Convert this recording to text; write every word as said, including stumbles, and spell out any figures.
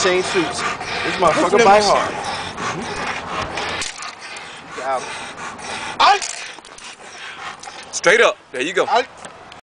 chain suits. This motherfucker bite hard. I Straight up. There you go. I